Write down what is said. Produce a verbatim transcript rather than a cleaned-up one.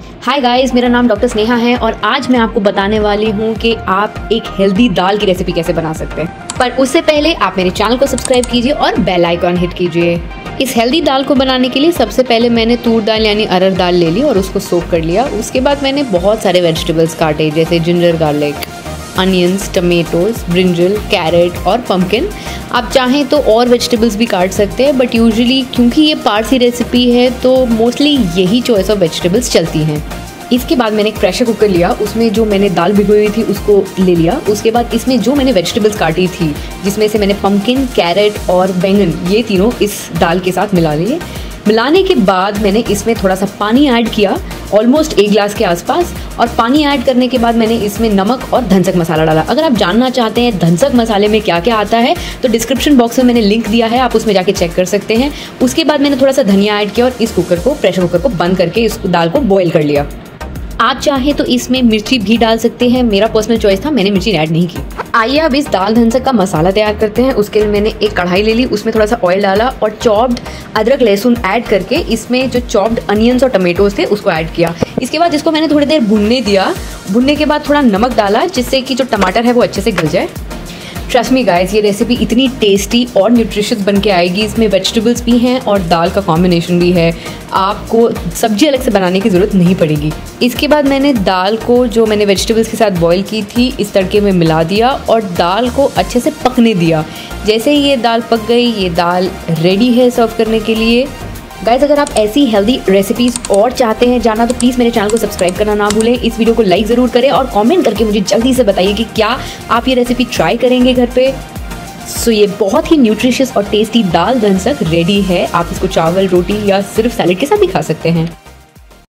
Hi guys, मेरा नाम doctor Sneha है और आज मैं आपको बताने वाली हूँ कि आप एक हेल्दी दाल की रेसिपी कैसे बना सकते हैं। पर उससे पहले आप मेरे चैनल को सब्सक्राइब कीजिए और बेल आइकॉन हिट कीजिए। इस हेल्दी दाल को बनाने के लिए सबसे पहले मैंने तूर दाल यानी अरहर दाल ले ली और उसको सोक कर लिया। उसके बाद मैंने बहुत सारे वेजिटेबल्स काटे, जैसे ginger garlic, onions, tomatoes, brinjal, carrot और पम्पकिन। आप चाहें तो और वेजिटेबल्स भी काट सकते हैं, बट यूजुअली क्योंकि ये पारसी रेसिपी है तो मोस्टली यही चॉइस ऑफ वेजिटेबल्स चलती हैं। इसके बाद मैंने एक प्रेशर कुकर लिया, उसमें जो मैंने दाल भिगोई हुई थी उसको ले लिया। उसके बाद इसमें जो मैंने वेजिटेबल्स काटी थी, जिसमें से मैंने पम्पकिन, कैरेट और बैंगन, ये तीनों इस दाल के साथ मिला लिए। मिलाने के बाद मैंने इसमें थोड़ा सा पानी ऐड किया, ऑलमोस्ट एक गिलास के आसपास। और पानी ऐड करने के बाद मैंने इसमें नमक और धनसक मसाला डाला। अगर आप जानना चाहते हैं धनसक मसाले में क्या क्या आता है तो डिस्क्रिप्शन बॉक्स में मैंने लिंक दिया है, आप उसमें जाके चेक कर सकते हैं। उसके बाद मैंने थोड़ा सा धनिया ऐड किया और इस कुकर को प्रेशर कुकर को बंद करके इस दाल को बॉईल कर लिया। आप चाहें तो इसमें मिर्ची भी डाल सकते हैं, मेरा पर्सनल चॉइस था, मैंने मिर्ची ऐड नहीं की। आइए अब इस दाल धनसक का मसाला तैयार करते हैं। उसके लिए मैंने एक कढ़ाई ले ली, उसमें थोड़ा सा ऑयल डाला और चॉप्ड अदरक लहसुन ऐड करके इसमें जो चॉप्ड अनियंस और टमेटोज थे उसको ऐड किया। इसके बाद इसको मैंने थोड़ी देर भुनने दिया। भुनने के बाद थोड़ा नमक डाला जिससे कि जो टमाटर है वो अच्छे से गल जाए। ट्रस्ट मी गाइस, ये रेसिपी इतनी टेस्टी और न्यूट्रिशियस बन के आएगी। इसमें वेजिटेबल्स भी हैं और दाल का कॉम्बिनेशन भी है, आपको सब्जी अलग से बनाने की ज़रूरत नहीं पड़ेगी। इसके बाद मैंने दाल को जो मैंने वेजिटेबल्स के साथ बॉईल की थी इस तड़के में मिला दिया और दाल को अच्छे से पकने दिया। जैसे ही ये दाल पक गई, ये दाल रेडी है सर्व करने के लिए। गाइस, अगर आप ऐसी हेल्दी रेसिपीज़ और चाहते हैं जानना तो प्लीज़ मेरे चैनल को सब्सक्राइब करना ना भूलें। इस वीडियो को लाइक ज़रूर करें और कमेंट करके मुझे जल्दी से बताइए कि क्या आप ये रेसिपी ट्राई करेंगे घर पे। सो ये बहुत ही न्यूट्रिशियस और टेस्टी दाल धनसक रेडी है। आप इसको चावल, रोटी या सिर्फ सैलेड के साथ भी खा सकते हैं।